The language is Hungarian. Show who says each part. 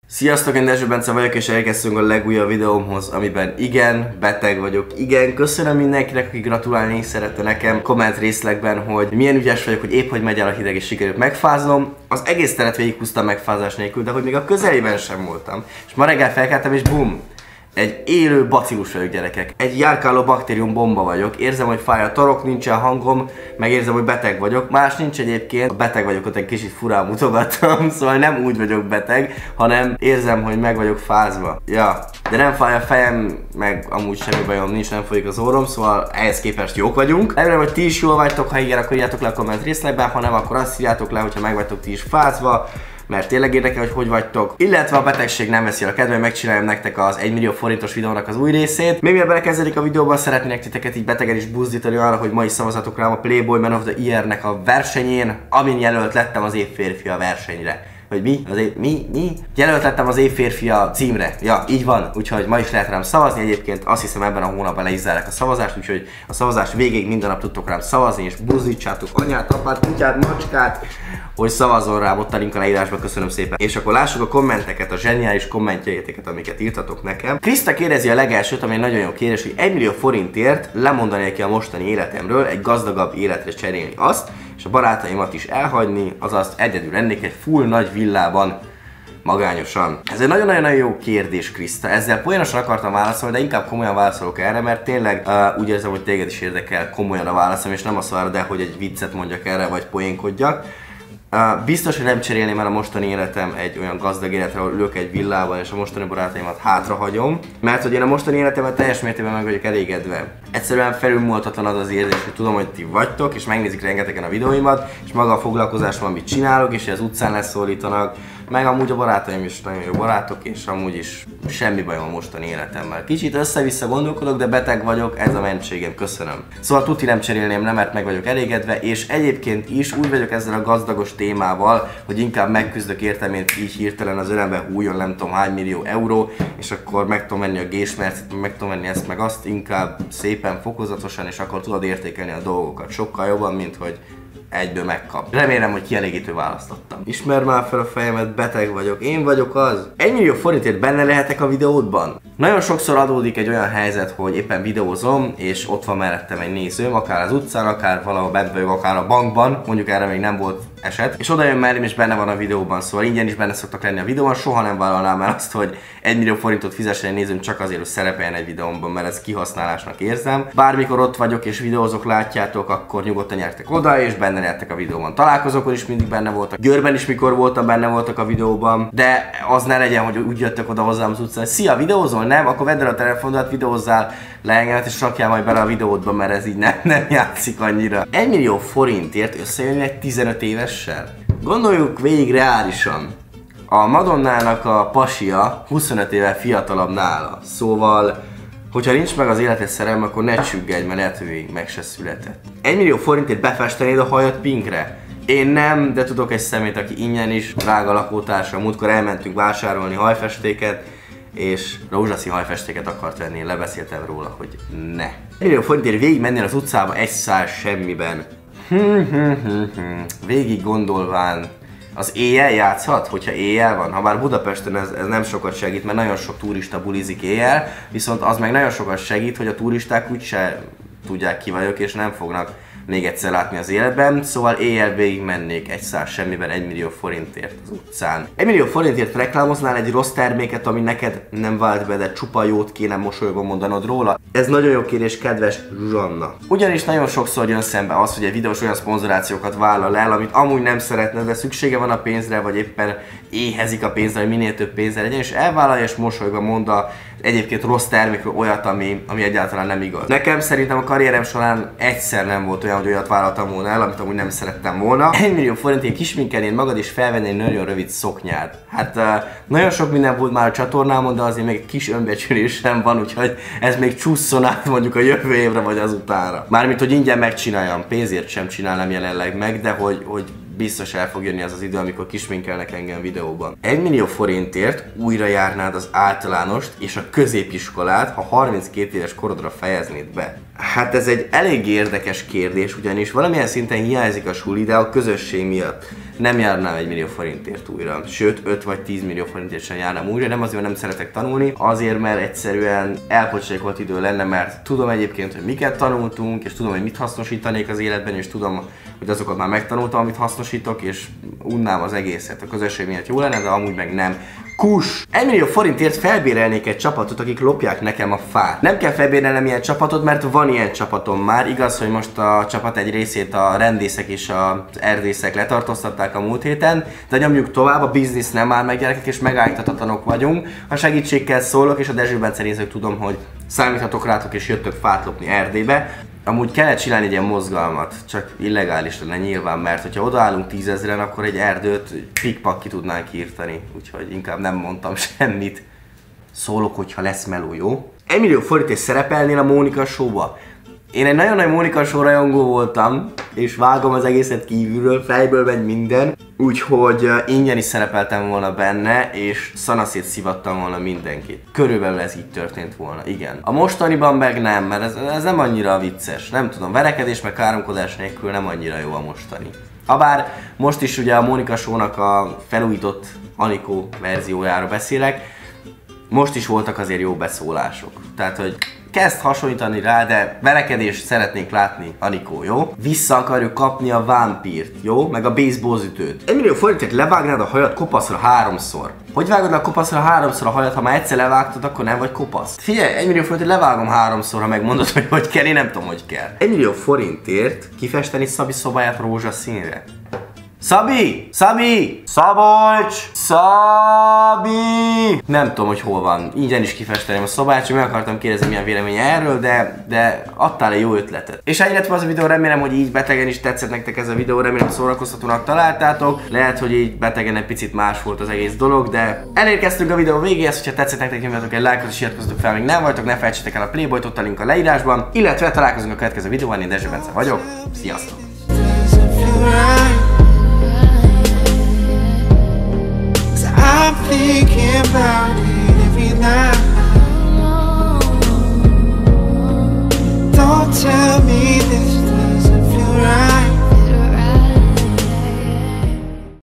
Speaker 1: Sziasztok, én Dezső Bence vagyok, és elkezdtünk a legújabb videómhoz, amiben igen, beteg vagyok. Igen, köszönöm mindenkinek, aki gratulálni szerette nekem komment részlegben, hogy milyen ügyes vagyok, hogy épp hogy megy el a hideg és sikerült megfáznom. Az egész telet végighúztam megfázás nélkül, de hogy még a közelében sem voltam. És ma reggel felkeltem és bum! Egy élő bacillus vagyok, gyerekek. Egy járkáló baktérium bomba vagyok. Érzem, hogy fáj a torok, nincsen hangom, meg érzem, hogy beteg vagyok. Más nincs egyébként. A beteg vagyok, ott egy kicsit furán mutogattam, szóval nem úgy vagyok beteg, hanem érzem, hogy meg vagyok fázva. Ja, de nem fáj a fejem, meg amúgy semmi bajom nincs, nem folyik az orrom, szóval ehhez képest jók vagyunk. Remélem, hogy ti is jól vagytok, ha igen, akkor írjátok le a komment részlegben, ha nem, akkor azt írjátok le, hogyha meg vagytok ti is fázva, mert tényleg érdekel, hogy vagytok. Illetve a betegség nem veszi el a kedve, megcsináljam nektek az 1 millió forintos videónak az új részét. Még mielőtt belekezdedik a videóban, szeretnék titeket így betegen is buzdítani arra, hogy ma is szavazatok rám a Playboy Man of the Year-nek a versenyén, amin jelölt lettem az év férfia versenyre. Vagy mi? Mi? Jelölt lettem az év férfia címre. Ja, így van. Úgyhogy ma is lehet rám szavazni. Egyébként azt hiszem, ebben a hónapban le is zárják a szavazást, úgyhogy a szavazás végéig minden nap tudtok rám szavazni, és buzdítsátok anyát, apát, kutyát, macskát, hogy szavazzon rám ott a link a leírásban. Köszönöm szépen. És akkor lássuk a kommenteket, a zseniális kommentjeiteket, amiket írtatok nekem. Kriszta kérdezi a legelsőt, ami egy nagyon jó kérdés, hogy 1 millió forintért lemondani ki a mostani életemről, egy gazdagabb életre cserélni azt, és a barátaimat is elhagyni, azaz egyedül lennék egy full nagy villában magányosan. Ez egy nagyon-nagyon jó kérdés, Kriszta. Ezzel poénosan akartam válaszolni, de inkább komolyan válaszolok erre, mert tényleg úgy érzem, hogy téged is érdekel komolyan a válaszom, és nem azt várod el, hogy egy viccet mondjak erre, vagy poénkodjak. Biztos, hogy nem cserélném el a mostani életem egy olyan gazdag életre, ahol ülök egy villában, és a mostani barátaimat hátrahagyom, mert hogy én a mostani életemben teljes mértékben meg vagyok elégedve. Egyszerűen felülmúlhatatlan az az érzés, hogy tudom, hogy ti vagytok, és megnézik rengetegen a videóimat, és maga a foglalkozásom, amit csinálok, és az utcán leszólítanak, meg amúgy a barátaim is nagyon jó barátok, és amúgy is semmi bajom a mostani életemmel. Kicsit össze-vissza gondolkodok, de beteg vagyok, ez a mentségem, köszönöm. Szóval tuti nem cserélném, nem, mert meg vagyok elégedve, és egyébként is úgy vagyok ezzel a gazdagos témával, hogy inkább megküzdök érte, mint így hirtelen az ölembe hújjon nem tudom hány millió euró, és akkor meg tudom venni a gésmercet, meg tudom venni ezt meg azt, inkább szépen, fokozatosan, és akkor tudod értékelni a dolgokat sokkal jobban, mint hogy egyből megkap. Remélem, hogy kielégítő választottam. Ismer már fel a fejemet, beteg vagyok. Én vagyok az. 1 millió forintért benne lehetek a videódban? Nagyon sokszor adódik egy olyan helyzet, hogy éppen videózom, és ott van mellettem egy nézőm, akár az utcán, akár valahol bent vagyok, akár a bankban, mondjuk erre még nem volt eset, és oda jön mellém és benne van a videóban, szóval ingyen is benne szoktak lenni a videóban, soha nem vállalnám el azt, hogy 1 millió forintot fizessen egy nézőm csak azért, hogy szerepeljen egy videómban, mert ez kihasználásnak érzem. Bármikor ott vagyok és videózok, látjátok, akkor nyugodtan nyertek oda, és benne lehettek a videóban. Találkozókon is mindig benne voltak, Győrben is mikor voltam, benne voltak a videóban, de az ne legyen, hogy úgy jöttek oda hozzám az utcán, hogy szia, videózol? Nem? Akkor vedd el a telefonodat, videózzál le engemet, és rakjál majd bele a videódba, mert ez így nem játszik annyira. 1 millió forintért összejönni egy 15 évessel? Gondoljuk végig reálisan. A Madonnának a pasia 25 évvel fiatalabb nála, szóval hogyha nincs meg az életes szerelem, akkor ne csüggedj, mert lehet, hogy még meg se született. 1 millió forintért befestenéd a hajat pinkre? Én nem, de tudok egy szemét, aki ingyen is, drága lakótársa. Múltkor elmentünk vásárolni hajfestéket, és rózsaszín hajfestéket akart venni, én lebeszéltem róla, hogy ne. 1 millió forintért végig mennél az utcába egy szál semmiben. Végig gondolván, az éjjel játszhat, hogyha éjjel van? Ha bár Budapesten ez nem sokat segít, mert nagyon sok turista bulizik éjjel, viszont az meg nagyon sokat segít, hogy a turisták úgyse tudják ki vagyok, és nem fognak még egyszer látni az életben, szóval éjjel végig mennék egy szál semmiben 1 millió forintért az utcán. 1 millió forintért reklámoznál egy rossz terméket, ami neked nem vált be, de csupa jót kéne mosolyogva mondanod róla? Ez nagyon jó kérdés, kedves Zsuzsanna. Ugyanis nagyon sokszor jön szembe az, hogy egy videós olyan szponzorációkat vállal el, amit amúgy nem szeretne, de szüksége van a pénzre, vagy éppen éhezik a pénzre, hogy minél több pénzre legyen, és elvállalja és mosolyogva mond a egyébként rossz termékről olyat, ami egyáltalán nem igaz. Nekem szerintem a karrierem során egyszer nem volt olyan, hogy olyat vállaltam volna el, amit amúgy nem szerettem volna. 1 millió forintért kisminkelnéd magad és felvenni egy nagyon rövid szoknyát. Hát nagyon sok minden volt már a csatornámon, de azért még egy kis önbecsülésem van, úgyhogy ez még csúszson át mondjuk a jövő évre vagy azutánra. Mármint, hogy ingyen megcsináljam, pénzért sem csinálnám jelenleg meg, de hogy biztos el fog jönni az az idő, amikor kisminkelnek engem videóban. 1 millió forintért újra járnád az általánost és a középiskolát, ha 32 éves korodra fejeznéd be. Hát ez egy elég érdekes kérdés, ugyanis valamilyen szinten hiányzik a suli, de a közösség miatt. nem járnám 1 millió forintért újra. Sőt, 5 vagy 10 millió forintért sem járnám újra. Nem azért, mert nem szeretek tanulni, azért, mert egyszerűen elpocsékolt idő lenne, mert tudom egyébként, hogy miket tanultunk, és tudom, hogy mit hasznosítanék az életben, és tudom, hogy azokat már megtanultam, amit hasznosítok, és unnám az egészet. A közösség miatt jó lenne, de amúgy meg nem. Kus! 1 millió forintért felbérelnék egy csapatot, akik lopják nekem a fát. Nem kell felbérelnem ilyen csapatot, mert van ilyen csapatom már. Igaz, hogy most a csapat egy részét a rendészek és az erdészek letartóztatták a múlt héten, de nyomjuk tovább, a biznisz nem áll meg, gyerekek, és megállíthatatlanok vagyunk. Ha segítségkel szólok, és a Dezső Bence nézők tudom, hogy számíthatok rátok, és jöttök fát lopni Erdélybe. Amúgy kellett csinálni egy ilyen mozgalmat, csak illegális lenne nyilván, mert hogyha odaállunk 10 000-en, akkor egy erdőt pikpak ki tudnánk írtani, úgyhogy inkább nem mondtam semmit. Szólok, hogyha lesz meló, jó? 1 millió forintért szerepelnél a Mónika Show-ba? Én egy nagyon nagy Mónika Show rajongó voltam, és vágom az egészet kívülről, fejből megy minden, úgyhogy ingyen is szerepeltem volna benne, és szanaszét szivattam volna mindenkit. Körülbelül ez így történt volna, igen. A mostaniban meg nem, mert ez nem annyira vicces, nem tudom, verekedés meg káromkodás nélkül nem annyira jó a mostani. Habár most is ugye a Mónika Show-nak a felújított Anikó verziójáról beszélek, most is voltak azért jó beszólások, tehát hogy kezd hasonlítani rá, de verekedést szeretnénk látni, Anikó, jó? Vissza akarjuk kapni a vámpírt, jó? Meg a baseballütőt. 1 millió forintért levágnád a hajat kopaszra 3-szor. Hogy vágod le a kopaszra 3-szor a hajat, ha már egyszer levágtad, akkor nem vagy kopasz? Figyelj, 1 millió forintért levágom 3-szor, ha megmondod, hogy hogy kell, én nem tudom, hogy kell. 1 millió forintért kifesteni Szabi szobáját rózsaszínre. Szabi! Szabi! Szabolcs! Szabi! Nem tudom, hogy hol van. Ingyen is kifesteném a szobát, csak meg akartam kérdezni, milyen véleménye erről, de adtál egy jó ötletet. És ennyi lett az a videó, remélem, hogy így betegen is tetszett nektek ez a videó, remélem szórakoztatónak találtátok. Lehet, hogy így betegen egy picit más volt az egész dolog, de elérkeztünk a videó végéhez, hogyha tetszett nektek, nyomjatok egy lájkot és iratkozzatok fel, még nem vagytok, ne felejtsétek el a Playboyt, ott a link a leírásban, illetve találkozunk a következő videóban, én Dezső Bence vagyok. Sziasztok!
Speaker 2: I'm thinking about it every night.